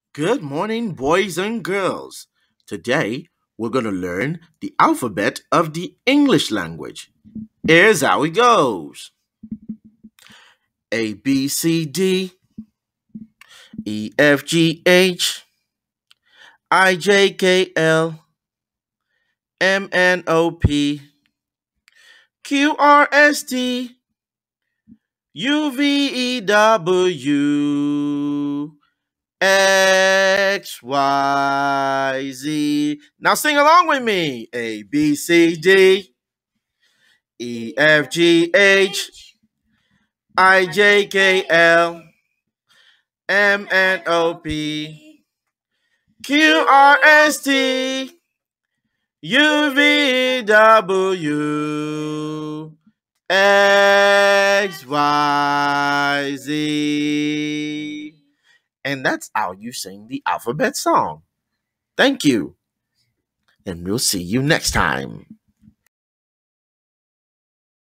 Good morning, boys and girls. Today, we're going to learn the alphabet of the English language. Here's how it goes: A, B, C, D, E, F, G, H, I, J, K, L, M, N, O, P, Q, R, S, T, U, V, E, W, X, Y, Z. Now sing along with me. A, B, C, D, E, F, G, H, I, J, K, L, M, N, O, P, Q, R, S, T, U, V, W, X, Y, Z. And that's how you sing the alphabet song. Thank you, and we'll see you next time.